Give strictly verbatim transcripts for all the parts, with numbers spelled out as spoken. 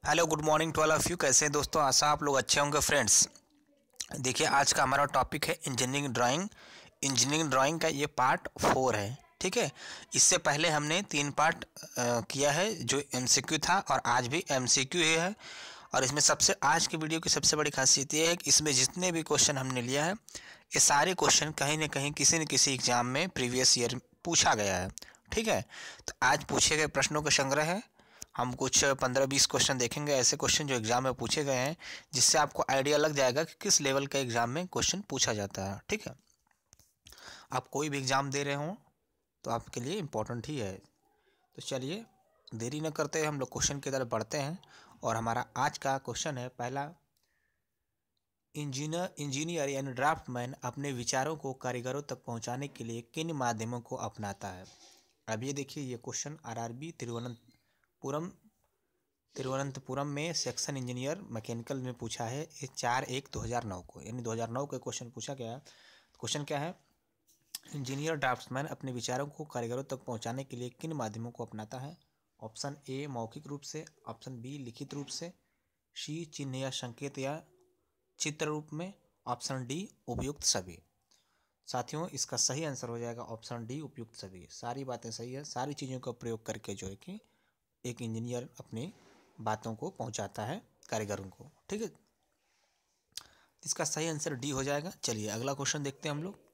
Hello good morning to all of you. कैसे हैं दोस्तों? आशा आप लोग अच्छे होंगे। फ्रेंड्स देखिए, आज का हमारा टॉपिक है इंजीनियरिंग ड्राइंग। इंजीनियरिंग ड्राइंग का ये पार्ट फोर है। ठीक है, इससे पहले हमने तीन पार्ट किया है जो एमसीक्यू था और आज भी एमसीक्यू ही है। और इसमें सबसे आज की वीडियो की सबसे बड़ी खासियत ये है कि इसमें जितने भी क्वेश्चन हमने लिया है ये सारे क्वेश्चन कहीं ना कहीं किसी न किसी एग्जाम में प्रीवियस ईयर पूछा गया है। ठीक है, तो आज पूछे गए प्रश्नों का संग्रह है। हम कुछ पंद्रह बीस क्वेश्चन देखेंगे, ऐसे क्वेश्चन जो एग्जाम में पूछे गए हैं, जिससे आपको आइडिया लग जाएगा कि किस लेवल का एग्जाम में क्वेश्चन पूछा जाता है। ठीक है, आप कोई भी एग्जाम दे रहे हों तो आपके लिए इम्पोर्टेंट ही है। तो चलिए देरी न करते हम लोग क्वेश्चन की तरफ बढ़ते हैं। और हमारा आज का क्वेश्चन है पहला, इंजीनियर इंजीनियर यानी ड्राफ्टमैन अपने विचारों को कारीगरों तक पहुंचाने के लिए किन माध्यमों को अपनाता है। अब ये देखिए, ये क्वेश्चन आरआरबी तिरुवनंतपुरम तिरुवनंतपुरम में सेक्शन इंजीनियर मैकेनिकल में पूछा है। ये चार एक दो हज़ार नौ को, यानी दो हज़ार नौ का क्वेश्चन पूछा गया है। क्वेश्चन क्या है? इंजीनियर ड्राफ्ट्समैन अपने विचारों को कारीगरों तक पहुंचाने के लिए किन माध्यमों को अपनाता है। ऑप्शन ए मौखिक रूप से, ऑप्शन बी लिखित रूप से, सी चिन्ह या संकेत या चित्र रूप में, ऑप्शन डी उपयुक्त सभी। साथियों, इसका सही आंसर हो जाएगा ऑप्शन डी उपयुक्त सभी। सारी बातें सही है, सारी चीज़ों का प्रयोग करके जो है कि एक इंजीनियर अपनी बातों को पहुंचाता है कारीगरों को। ठीक है, इसका सही आंसर डी हो जाएगा। चलिए अगला क्वेश्चन देखते हैं हम लोग।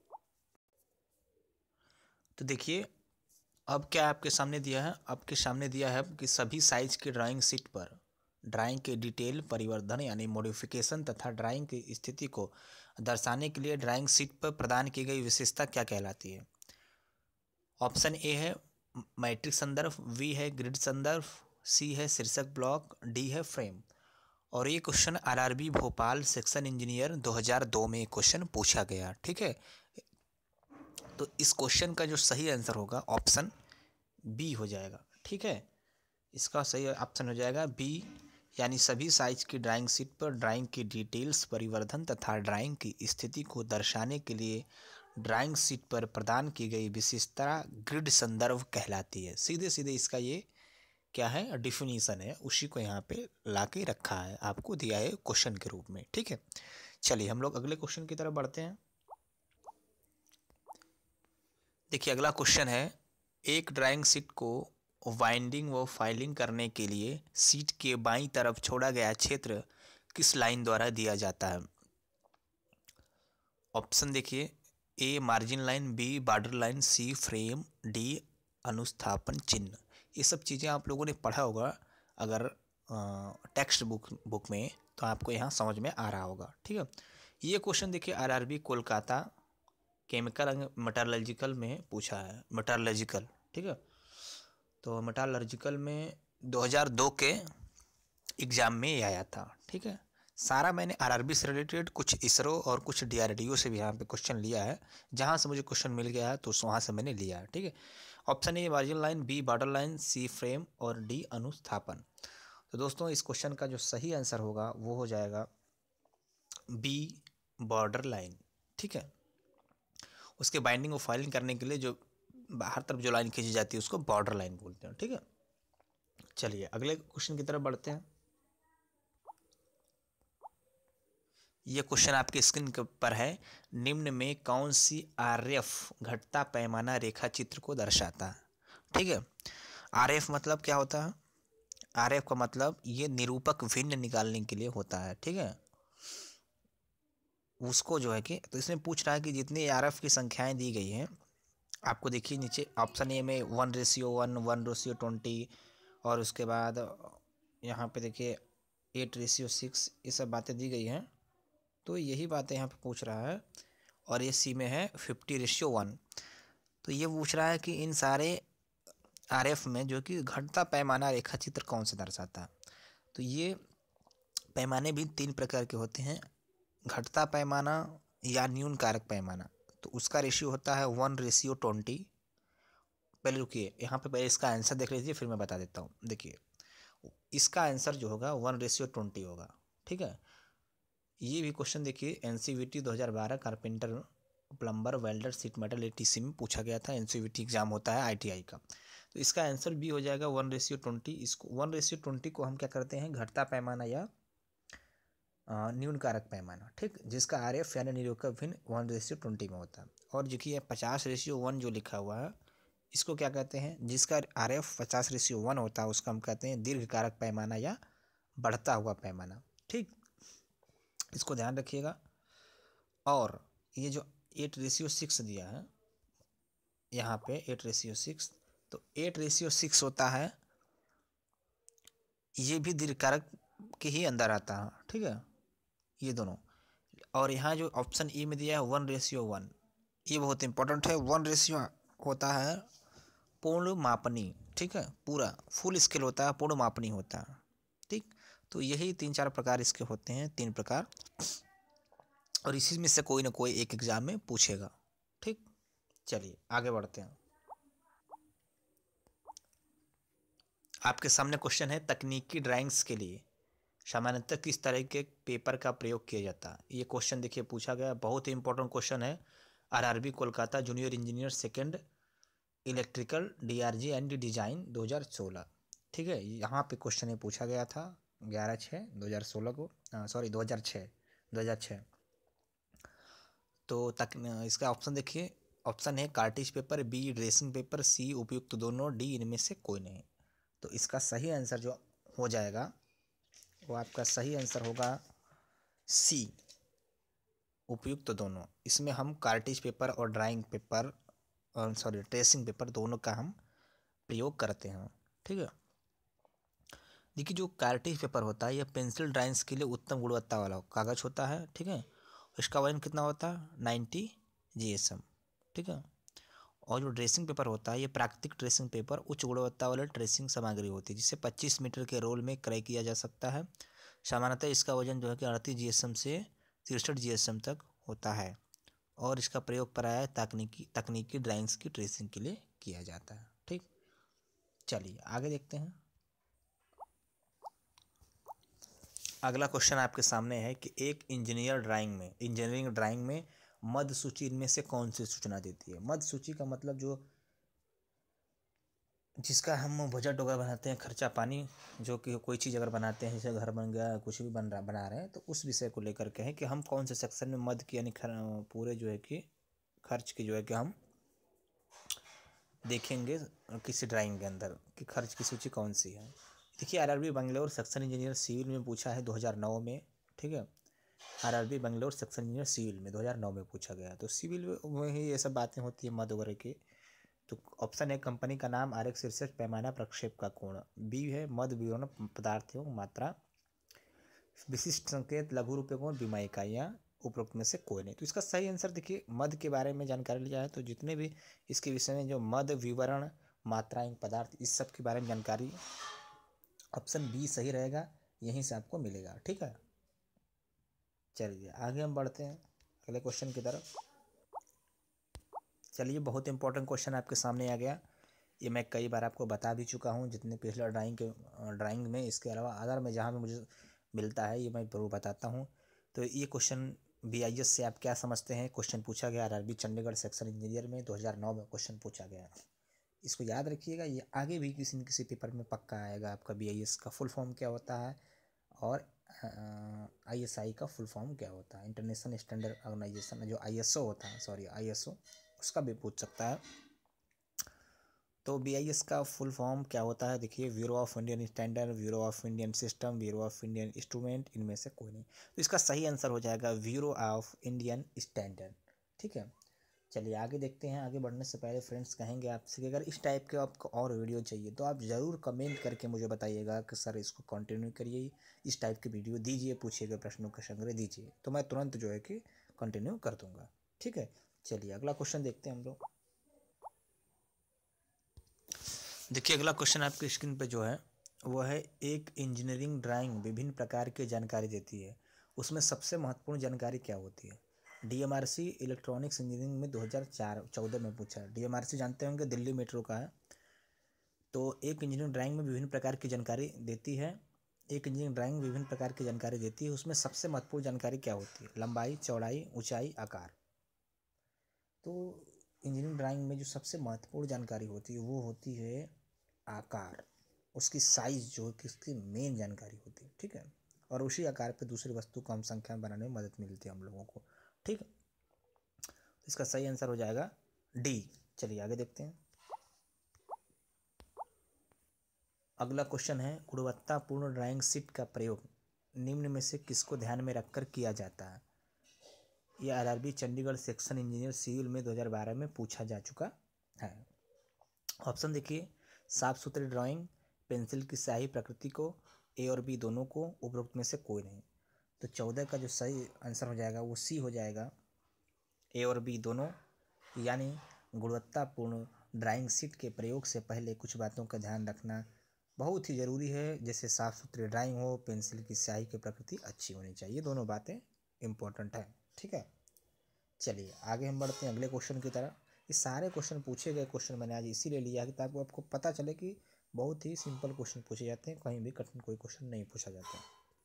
तो देखिए, अब क्या आपके सामने दिया है? आपके सामने दिया है कि सभी साइज की ड्राइंग शीट पर ड्राइंग के डिटेल परिवर्धन यानी मॉडिफिकेशन तथा ड्राइंग की स्थिति को दर्शाने के लिए ड्राइंग शीट पर प्रदान की गई विशेषता क्या कहलाती है। ऑप्शन ए है मैट्रिक्स संदर्भ, बी है ग्रिड संदर्भ, सी है शीर्षक ब्लॉक, डी है फ्रेम। और ये question RRB Bhopal section engineer दो हज़ार दो में क्वेश्चन पूछा गया। ठीक है, तो इस क्वेश्चन का जो सही आंसर होगा ऑप्शन बी हो जाएगा। ठीक है, इसका सही ऑप्शन हो जाएगा बी, यानी सभी साइज की ड्राइंग शीट पर ड्राइंग की डिटेल्स परिवर्धन तथा ड्राइंग की स्थिति को दर्शाने के लिए ड्राइंग शीट पर प्रदान की गई विशेषता ग्रिड संदर्भ कहलाती है। सीधे सीधे इसका ये क्या है, डिफिनीसन है, उसी को यहाँ पे ला के रखा है, आपको दिया है क्वेश्चन के रूप में। ठीक है, चलिए हम लोग अगले क्वेश्चन की तरफ बढ़ते हैं। देखिए अगला क्वेश्चन है, एक ड्राइंग शीट को वाइंडिंग व फाइलिंग करने के लिए शीट के बाईं तरफ छोड़ा गया क्षेत्र किस लाइन द्वारा दिया जाता है। ऑप्शन देखिए, A margin line, B border line, C frame, D अनुस्थापन चिन्ह। ये सब चीज़ें आप लोगों ने पढ़ा होगा अगर टेक्स्ट बुक बुक में, तो आपको यहाँ समझ में आ रहा होगा। ठीक है, ये क्वेश्चन देखिए RRB Kolkata chemical and metallurgical में पूछा है। मेटालर्जिकल, ठीक है, तो मेटालर्जिकल में दो हज़ार दो के एग्ज़ाम में ये आया था। ठीक है, सारा मैंने आरआरबी से रिलेटेड, कुछ इसरो और कुछ डीआरडीओ से भी यहाँ पे क्वेश्चन लिया है। जहाँ से मुझे क्वेश्चन मिल गया है तो वहाँ से मैंने लिया है। ठीक है, option A margin line, B border line, C frame और डी अनुस्थापन। तो दोस्तों इस क्वेश्चन का जो सही आंसर होगा वो हो जाएगा बी बॉर्डर लाइन। ठीक है, उसके बाइंडिंग और फाइलिंग करने के लिए जो बाहर तरफ जो लाइन खींची जाती है उसको बॉर्डर लाइन बोलते हैं। ठीक है, चलिए अगले क्वेश्चन की तरफ बढ़ते हैं। ये क्वेश्चन आपके स्क्रीन पर है, निम्न में कौन सी आरएफ घटता पैमाना रेखा चित्र को दर्शाता है। ठीक है, आरएफ मतलब क्या होता है? आरएफ का मतलब ये निरूपक भिन्न निकालने के लिए होता है। ठीक है, उसको जो है कि, तो इसमें पूछ रहा है कि जितनी आरएफ की संख्याएं दी गई हैं, आपको देखिए नीचे ऑप्शन ए में one ratio one, one ratio twenty, और उसके बाद यहाँ पे देखिए एट रेशियो सिक्स, ये सब बातें दी गई हैं। तो यही बातें यहाँ पे पूछ रहा है। और ये सी में है फिफ्टी रेशियो वन। तो ये पूछ रहा है कि इन सारे आरएफ में जो कि घटता पैमाना रेखा चित्र कौन से दर्शाता है। तो ये पैमाने भी तीन प्रकार के होते हैं, घटता पैमाना या न्यून कारक पैमाना। तो उसका रेशियो होता है वन रेशियो ट्वेंटी। पहले रुकिए, यहाँ पे पहले इसका आंसर देख लीजिए, फिर मैं बता देता हूँ। देखिए इसका आंसर जो होगा वन रेशियो ट्वेंटी होगा। ठीक है, ये भी क्वेश्चन देखिए एनसीवीटी दो हज़ार बारह carpenter plumber, welder, sheet metal, ATC में पूछा गया था। एनसीवीटी एग्जाम होता है आईटीआई का। तो इसका आंसर बी हो जाएगा वन रेशियो ट्वेंटी। इसको वन रेशियो ट्वेंटी को हम क्या करते हैं, घटता पैमाना या न्यून कारक पैमाना, ठीक, जिसका आर एफ यानी निरूपक भिन्न वन रेशियो ट्वेंटी में होता है। और देखिए पचास रेशियो वन जो लिखा हुआ है इसको क्या कहते हैं, जिसका आर एफ पचास रेशियो वन होता है उसका हम कहते हैं दीर्घ कारक पैमाना या बढ़ता हुआ पैमाना, ठीक, इसको ध्यान रखिएगा। और ये जो एट रेशियो सिक्स दिया है यहाँ पे एट रेशियो सिक्स, तो एट रेशियो सिक्स होता है, ये भी दीर्घ कारक के ही अंदर आता है, ठीक है, ये दोनों। और यहाँ जो ऑप्शन ई में दिया है वन रेशियो वन, ये बहुत इंपॉर्टेंट है। वन रेशियो होता है पूर्ण मापनी, ठीक है, पूरा फुल स्केल होता है, पूर्ण मापनी होता है, ठीक। तो यही तीन चार प्रकार इसके होते हैं, तीन प्रकार, और इसी में से कोई ना कोई एक एग्जाम में पूछेगा, ठीक। चलिए आगे बढ़ते हैं। आपके सामने क्वेश्चन है, तकनीकी ड्राइंग्स के लिए सामान्यतः किस तरह के पेपर का प्रयोग किया जाता है। ये क्वेश्चन देखिए पूछा गया, बहुत ही इंपॉर्टेंट क्वेश्चन है। RRB Kolkata junior engineer second electrical DRG and design दो हज़ार सोलह, ठीक है, यहाँ पे क्वेश्चन ये पूछा गया था ग्यारह छः दो हज़ार सोलह को, सॉरी दो हज़ार छः दो हज़ार छः। तो तक इसका ऑप्शन देखिए, ऑप्शन है cartridge paper, B dressing paper, C उपयुक्त दोनों, डी इनमें से कोई नहीं। तो इसका सही आंसर जो हो जाएगा वो आपका सही आंसर होगा सी, उपयुक्त दोनों। इसमें हम कार्टिज पेपर और ड्राइंग पेपर और सॉरी ट्रेसिंग पेपर दोनों का हम प्रयोग करते हैं, ठीक है। देखिए जो कार्टिज पेपर होता है यह पेंसिल ड्राइंग्स के लिए उत्तम गुणवत्ता वाला कागज़ होता है, ठीक है। इसका वजन कितना होता है, नाइन्टी जी एस एम, ठीक है। और जो ड्रेसिंग पेपर होता है ये प्राकृतिक ड्रेसिंग पेपर उच्च गुणवत्ता वाले ड्रेसिंग सामग्री होती है, जिसे पच्चीस मीटर के रोल में क्रय किया जा सकता है। सामान्यतः इसका वजन जो है कि अड़तीस जी एस एम से तिरसठ जी एस एम तक होता है, और इसका प्रयोग प्रायः तकनीकी तकनीकी ड्राइंग्स की ट्रेसिंग के लिए किया जाता है, ठीक। चलिए आगे देखते हैं। अगला क्वेश्चन आपके सामने है कि एक इंजीनियर ड्राइंग में इंजीनियरिंग ड्राइंग में मध्य सूची इनमें से कौन सी सूचना देती है। मध्य सूची का मतलब जो जिसका हम बजट वगैरह बनाते हैं, खर्चा पानी, जो कि कोई चीज़ अगर बनाते हैं जैसे घर बन गया, कुछ भी बन रहा बना रहे हैं, तो उस विषय को लेकर के है कि हम कौन से सेक्शन में मध्य की यानी पूरे जो है कि खर्च की जो है कि हम देखेंगे किसी ड्राइंग के अंदर कि खर्च की सूची कौन सी है। देखिए RRB Bangalore section engineer civil में पूछा है दो हज़ार नौ में, ठीक है। RRB Bangalore section engineer civil में दो हज़ार नौ में पूछा गया। तो सिविल में ही ये सब बातें होती है मध्य वगैरह की। तो ऑप्शन है कंपनी का नाम, आरेख शीर्षक, पैमाना, प्रक्षेप का कोण। बी है मध्य विवरण, पदार्थों मात्रा, विशिष्ट संकेत, लघु रूपे कोण, बीमा इकाइयाँ, उपरोक्त में से कोई नहीं। तो इसका सही आंसर देखिए मध्य के बारे में जानकारी ली जाए तो जितने भी इसके विषय में जो मध्य विवरण, मात्राएं, पदार्थ, इस सब के बारे में जानकारी ऑप्शन बी सही रहेगा, यहीं से आपको मिलेगा, ठीक है। चलिए आगे हम बढ़ते हैं अगले क्वेश्चन की तरफ। चलिए बहुत इंपॉर्टेंट क्वेश्चन आपके सामने आ गया। ये मैं कई बार आपको बता भी चुका हूँ जितने पिछले ड्राइंग के ड्राइंग में। इसके अलावा अगर मैं जहाँ भी मुझे मिलता है ये मैं जरूर बताता हूँ। तो ये क्वेश्चन बी आई एस से आप क्या समझते हैं, क्वेश्चन पूछा गया आरआरबी चंडीगढ़ सेक्शन इंजीनियर में दो हज़ार नौ में क्वेश्चन पूछा गया। इसको याद रखिएगा, ये आगे भी किसी न किसी पेपर में पक्का आएगा। आपका बी आई एस का फुल फॉर्म क्या होता है और आई एस आई का फुल फॉर्म क्या होता है, इंटरनेशनल स्टैंडर्ड ऑर्गेनाइजेशन जो आई एस ओ होता है, सॉरी आई एस ओ, उसका भी पूछ सकता है। तो बी आई एस का फुल फॉर्म क्या होता है, देखिए bureau of Indian standard, bureau of Indian system, bureau of Indian instrument, इनमें से कोई नहीं। तो इसका सही आंसर हो जाएगा ब्यूरो ऑफ इंडियन स्टैंडर्ड, ठीक है। चलिए आगे देखते हैं। आगे बढ़ने से पहले फ्रेंड्स कहेंगे आपसे कि अगर इस टाइप के आपको और वीडियो चाहिए तो आप ज़रूर कमेंट करके मुझे बताइएगा कि सर इसको कंटिन्यू करिए, इस टाइप की वीडियो दीजिए, पूछिएगा, प्रश्नों का संग्रह दीजिए, तो मैं तुरंत जो है कि कंटिन्यू कर दूंगा, ठीक है। चलिए अगला क्वेश्चन देखते हैं हम लोग। देखिए अगला क्वेश्चन आपकी स्क्रीन पे जो है वो है एक इंजीनियरिंग ड्राइंग विभिन्न प्रकार की जानकारी देती है, उसमें सबसे महत्वपूर्ण जानकारी क्या होती है। डीएमआरसी इलेक्ट्रॉनिक्स इंजीनियरिंग में दो हज़ार चार चौदह में पूछा है। डीएमआरसी जानते होंगे दिल्ली मेट्रो का है। तो एक इंजीनियरिंग ड्राइंग में विभिन्न प्रकार की जानकारी देती है, एक इंजीनियरिंग ड्राइंग विभिन्न प्रकार की जानकारी देती है, उसमें सबसे महत्वपूर्ण जानकारी क्या होती है, लंबाई, चौड़ाई, ऊंचाई, आकार। तो इंजीनियरिंग ड्राइंग में जो सबसे महत्वपूर्ण जानकारी होती है वो होती है आकार, उसकी साइज जो कि उसकी मेन जानकारी होती है, ठीक है। और उसी आकार पे दूसरी वस्तु को हम संख्या में बनाने में मदद मिलती है हम लोगों को, ठीक है। इसका सही आंसर हो जाएगा डी। चलिए आगे देखते हैं। अगला क्वेश्चन है, गुणवत्तापूर्ण ड्राइंग शीट का प्रयोग निम्न में से किसको ध्यान में रखकर किया जाता है। यह RRB Chandigarh section engineer civil में दो हज़ार बारह में पूछा जा चुका है। ऑप्शन देखिए, साफ सुथरी ड्राइंग, पेंसिल की स्याही प्रकृति को, ए और बी दोनों को, उपरोक्त में से कोई नहीं। तो चौदह का जो सही आंसर हो जाएगा वो सी हो जाएगा, ए और बी दोनों। यानी गुणवत्तापूर्ण ड्राइंग शीट के प्रयोग से पहले कुछ बातों का ध्यान रखना बहुत ही ज़रूरी है, जैसे साफ़ सुथरी ड्राइंग हो, पेंसिल की स्याही की प्रकृति अच्छी होनी चाहिए, दोनों बातें इम्पोर्टेंट है, ठीक है। चलिए आगे हम बढ़ते हैं अगले क्वेश्चन की तरफ। ये सारे क्वेश्चन पूछे गए क्वेश्चन मैंने आज इसीलिए लिया कि ताकि आपको पता चले कि बहुत ही सिंपल क्वेश्चन पूछे जाते हैं, कहीं भी कठिन कोई क्वेश्चन नहीं पूछा जाता।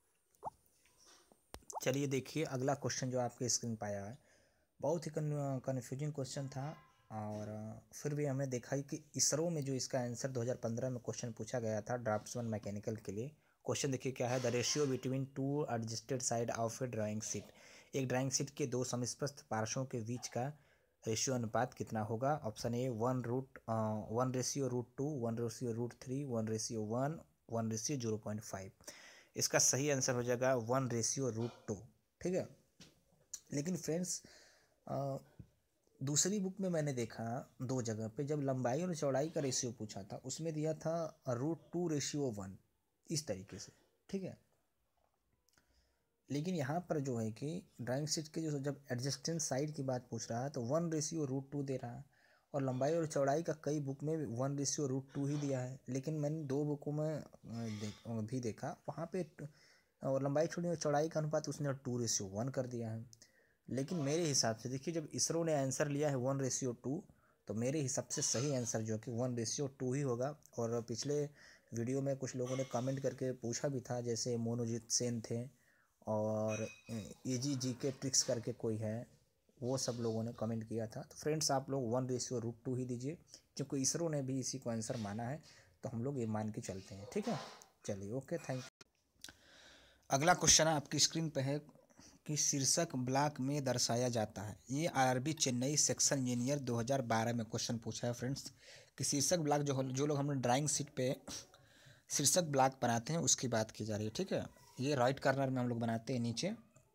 चलिए देखिए अगला क्वेश्चन जो आपके स्क्रीन पर आया है, बहुत ही कन्फ्यूजिंग क्वेश्चन था, और फिर भी हमने देखा ही कि इसरो में जो इसका आंसर दो हज़ार पंद्रह में क्वेश्चन पूछा गया था ड्राफ्ट्समैन मैकेनिकल के लिए। क्वेश्चन देखिए क्या है, the ratio between two adjusted side of a drawing sheet. एक ड्राइंग शीट के दो समस्पष्ट पार्श्वों के बीच का रेशियो अनुपात कितना होगा। Option A one root one ratio root two, one ratio root three, one ratio one, one ratio zero point five. इसका सही आंसर हो जाएगा वन रेशियो रूट टू, ठीक है। लेकिन फ्रेंड्स दूसरी बुक में मैंने देखा दो जगह पे, जब लंबाई और चौड़ाई का रेशियो पूछा था उसमें दिया था रूट टू रेशियो वन, इस तरीके से, ठीक है। लेकिन यहाँ पर जो है कि ड्राइंग शीट के जो जब एडजस्टेंट साइड की बात पूछ रहा है तो वन रेशियो रूट टू दे रहा है, और लंबाई और चौड़ाई का कई बुक में वन रेशियो रूट टू ही दिया है। लेकिन मैंने दो बुकों में देख भी देखा वहाँ पे और लंबाई छोड़ी और चौड़ाई का अनुपात उसने टू रेशियो वन कर दिया है। लेकिन मेरे हिसाब से देखिए, जब इसरो ने आंसर लिया है वन रेशियो टू, तो मेरे हिसाब से सही आंसर जो कि वन रेशियो टू ही होगा। और पिछले वीडियो में कुछ लोगों ने कमेंट करके पूछा भी था, जैसे मोनोजीत सेन थे और एजी जी के ट्रिक्स करके कोई है, वो सब लोगों ने कमेंट किया था। तो फ्रेंड्स आप लोग वन रेशियो रूट टू ही दीजिए, क्योंकि इसरो ने भी इसी को आंसर माना है, तो हम लोग ये मान के चलते हैं, ठीक है। चलिए ओके, थैंक यू। अगला क्वेश्चन आपकी स्क्रीन पे है कि शीर्षक ब्लॉक में दर्शाया जाता है। ये आरआरबी चेन्नई सेक्शन इंजीनियर दो हज़ार बारह में क्वेश्चन पूछा है फ्रेंड्स, कि शीर्षक ब्लॉक जो जो लोग हम ड्राइंग शीट पे शीर्षक ब्लॉक बनाते हैं उसकी बात की जा रही है, ठीक है। ये राइट कॉर्नर में हम लोग बनाते हैं नीचे।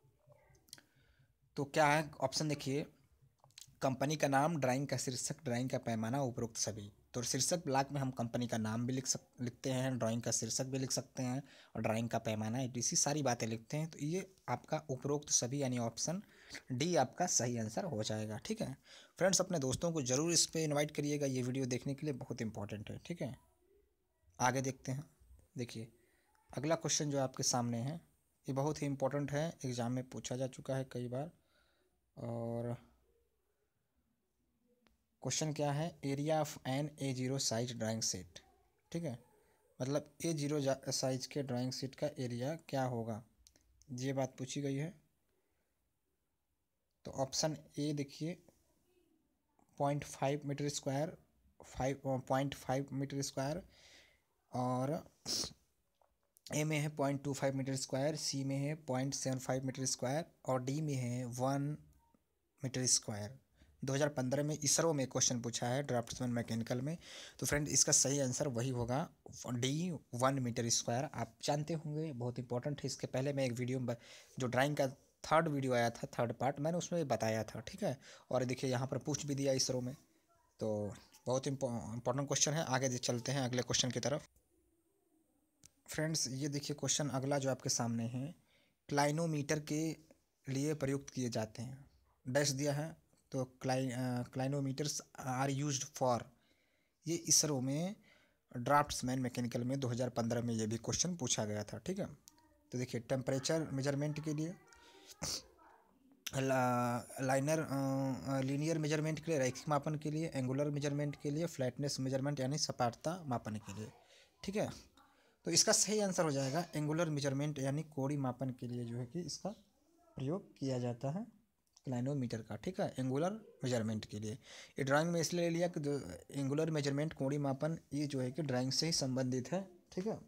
तो क्या है ऑप्शन देखिए, कंपनी का नाम, ड्राइंग का शीर्षक, ड्राइंग का पैमाना, उपरोक्त सभी। तो शीर्षक ब्लॉक में हम कंपनी का नाम भी लिख सक लिखते हैं, ड्राइंग का शीर्षक भी लिख सकते हैं, और ड्राइंग का पैमाना, इसी सारी बातें लिखते हैं। तो ये आपका उपरोक्त सभी यानी ऑप्शन डी आपका सही आंसर हो जाएगा, ठीक है। फ्रेंड्स अपने दोस्तों को ज़रूर इस पर इन्वाइट करिएगा, ये वीडियो देखने के लिए बहुत इंपॉर्टेंट है, ठीक है। आगे देखते हैं। देखिए अगला क्वेश्चन जो आपके सामने है ये बहुत ही इंपॉर्टेंट है, एग्ज़ाम में पूछा जा चुका है कई बार। और क्वेश्चन क्या है, area of an A zero size drawing sheet, ठीक है। मतलब ए जीरो साइज के ड्राइंग शीट का एरिया क्या होगा, ये बात पूछी गई है। तो ऑप्शन ए देखिए point five metre square, five point five metre square, और ए में है point two five metre square, C में है point seven five metre square, और डी में है वन मीटर स्क्वायर। दो हज़ार पंद्रह में इसरो में क्वेश्चन पूछा है ड्राफ्ट्समैन मैकेनिकल में। तो फ्रेंड इसका सही आंसर वही होगा डी, वन मीटर स्क्वायर। आप जानते होंगे बहुत इंपॉर्टेंट है, इसके पहले मैं एक वीडियो में जो ड्राइंग का थर्ड वीडियो आया था, थर्ड पार्ट, मैंने उसमें बताया था, ठीक है। और देखिए यहाँ पर पूछ भी दिया इसरो में, तो बहुत इंपॉर्टेंट क्वेश्चन है। आगे चलते हैं अगले क्वेश्चन की तरफ। फ्रेंड्स ये देखिए क्वेश्चन अगला जो आपके सामने है, क्लाइनोमीटर के लिए प्रयुक्त किए जाते हैं, डैश दिया है। तो क्लाई क्लाइनोमीटर्स आर यूज्ड फॉर, ये इसरो में ड्राफ्ट्समैन मैकेनिकल में दो हज़ार पंद्रह में ये भी क्वेश्चन पूछा गया था, ठीक है। तो देखिए टेम्परेचर मेजरमेंट के लिए, लाइनर लीनियर मेजरमेंट के लिए, रैखिक मापन के लिए, एंगुलर मेजरमेंट के लिए, फ्लैटनेस मेजरमेंट यानी सपाटता मापन के लिए, ठीक है। तो इसका सही आंसर हो जाएगा एंगुलर मेजरमेंट यानी कोणीय मापन के लिए जो है कि इसका प्रयोग किया जाता है, क्लाइनोमीटर का, ठीक है, एंगुलर मेजरमेंट के लिए। ये ड्राइंग में इसलिए लिया कि जो एंगुलर मेजरमेंट, कोणीय मापन, ये जो है कि ड्राइंग से ही संबंधित है, ठीक है।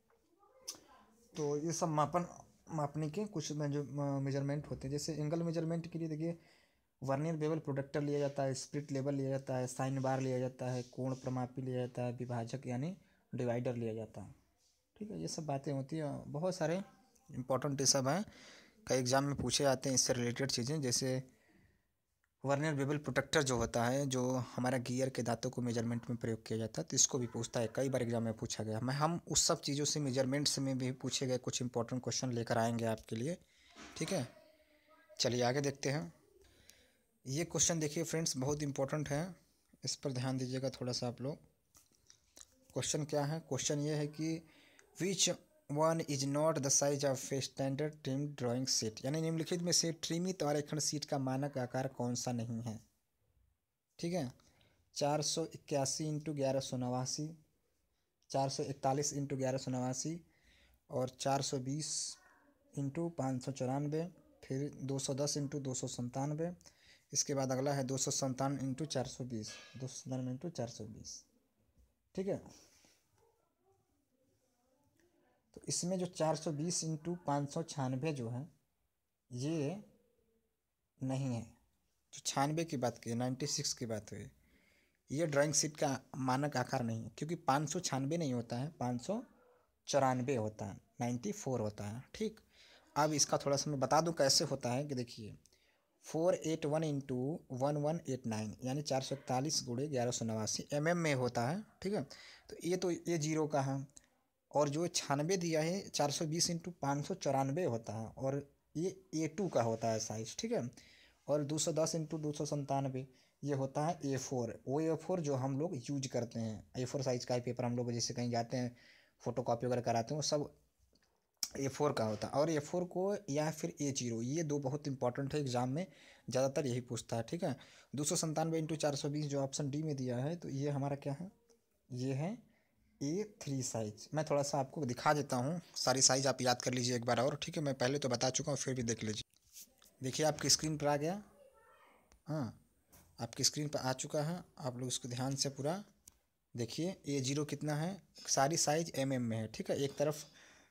तो ये सब मापन मापने के कुछ मेजरमेंट होते हैं। जैसे एंगल मेजरमेंट के लिए देखिए वर्नियर बेवल प्रोडक्टर लिया जाता है, स्प्लिट लेवल लिया जाता है, साइन बार लिया जाता है, कोण प्रमापी लिया जाता है, विभाजक यानी डिवाइडर लिया जाता है, ठीक है। ये सब बातें होती हैं, बहुत सारे इंपॉर्टेंट ये सब हैं, कई एग्जाम में पूछे जाते हैं इससे रिलेटेड चीज़ें। जैसे वर्नियर बेवल प्रोटेक्टर जो होता है, जो हमारा गियर के दांतों को मेजरमेंट में प्रयोग किया जाता है, तो इसको भी पूछता है, कई बार एग्जाम में पूछा गया। मैं हम उस सब चीज़ों से मेजरमेंट्स में भी पूछे गए कुछ इंपॉर्टेंट क्वेश्चन लेकर आएंगे आपके लिए, ठीक है। चलिए आगे देखते हैं। ये क्वेश्चन देखिए फ्रेंड्स बहुत इंपॉर्टेंट है, इस पर ध्यान दीजिएगा थोड़ा सा आप लोग। क्वेश्चन क्या है? क्वेश्चन ये है कि which one is not the size of a standard trim drawing sheet, यानी निम्नलिखित में से ट्रिमित आरेखण शीट का मानक आकार कौन सा नहीं है, ठीक है। चार सौ इक्यासी इंटू ग्यारह सौ नवासी, चार सौ इकतालीस इंटू ग्यारह सौ नवासी, और चार सौ बीस इंटू पाँच सौ चौरानवे, फिर दो सौ दस इंटू दो सौ संतानवे, इसके बाद अगला है दो सौ संतावन इंटू चार सौ बीस, दो सौ संतानवे इंटू चार सौ बीस, ठीक है। तो इसमें जो चार सौ बीस इंटू पाँच सौ छियानवे जो है ये नहीं है, जो छियानवे की बात की, नाइन्टी सिक्स की बात हुई, ये ड्राइंग शीट का मानक आकार नहीं है, क्योंकि पाँच सौ छियानवे नहीं होता है, पाँच सौ चौरानवे होता है, नाइन्टी फोर होता है, ठीक। अब इसका थोड़ा सा मैं बता दूं कैसे होता है कि देखिए four eight one into one one eight nine यानी चार सौ इकतालीस गुड़े ग्यारह सौ नवासी एम एम में होता है, ठीक है। तो ये तो ये जीरो का है, और जो छियानवे दिया है चार सौ बीस इंटू पाँच सौ चौरानवे होता है, और ये ए टू का होता है साइज, ठीक है। और दो सौ दस इंटू दो सौ संतानवे ये होता है ए फोर, वो ए फोर जो हम लोग यूज करते हैं, ए फोर साइज का ही पेपर हम लोग जैसे कहीं जाते हैं फोटो कॉपी वगैरह कराते हैं, वो सब ए फोर का होता है। और ए फोर को या फिर ए जीरो, ये दो बहुत इंपॉर्टेंट है, एग्जाम में ज़्यादातर यही पूछता है, ठीक है। दो सौ संतानवे इंटू चार सौ बीस जो ऑप्शन डी में दिया है, तो ये हमारा क्या है, ये है ए थ्री साइज। मैं थोड़ा सा आपको दिखा देता हूँ, सारी साइज आप याद कर लीजिए एक बार और, ठीक है। मैं पहले तो बता चुका हूँ, फिर भी देख लीजिए। देखिए आपकी स्क्रीन पर आ गया, हाँ आपकी स्क्रीन पर आ चुका है, आप लोग इसको ध्यान से पूरा देखिए। ए जीरो कितना है, सारी साइज एम एम में है, ठीक है। एक तरफ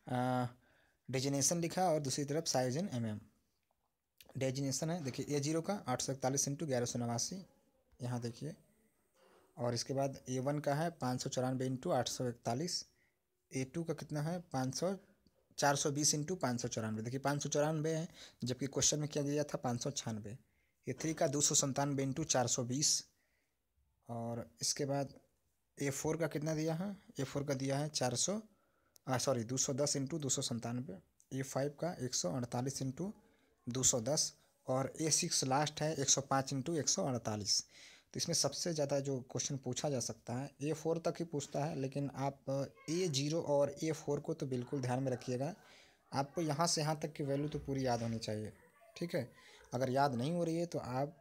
डेजिनेशन लिखा और दूसरी तरफ size in M M. Designation है देखिए ए जीरो का आठ सौ इकतालीस इंटू ग्यारह सौ नवासी, यहाँ देखिए। और इसके बाद ए वन का है पाँच सौ चौरानवे इंटू आठ सौ इकतालीस, ए टू का कितना है पाँच सौ चार सौ बीस इंटू पाँच सौ चौरानवे, देखिए पाँच सौ चौरानवे है, जबकि क्वेश्चन में क्या दिया था पाँच सौ छियानवे। ए थ्री का दो सौ संतानवे इंटू चार सौ बीस, और इसके बाद ए फोर का कितना दिया है, ए फोर का दिया है चार सौ सॉरी दो सौ दस इंटू दो सौ संतानवे, ए फाइव का एक सौ अड़तालीस इंटू दो सौ दस, और ए सिक्स लास्ट है एक सौ पाँच इंटू एक सौ अड़तालीस। तो इसमें सबसे ज़्यादा जो क्वेश्चन पूछा जा सकता है ए फोर तक ही पूछता है, लेकिन आप ए जीरो और ए फोर को तो बिल्कुल ध्यान में रखिएगा, आपको यहाँ से यहाँ तक की वैल्यू तो पूरी याद होनी चाहिए, ठीक है। अगर याद नहीं हो रही है तो आप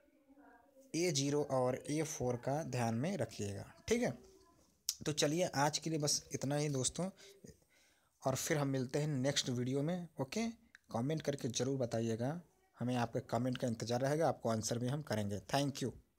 ए जीरो और ए फोर का ध्यान में रखिएगा, ठीक है। तो चलिए आज के लिए बस इतना ही दोस्तों, और फिर हम मिलते हैं नेक्स्ट वीडियो में, ओके। कमेंट करके ज़रूर बताइएगा, हमें आपके कमेंट का इंतज़ार रहेगा, आपको आंसर भी हम करेंगे। Thank you.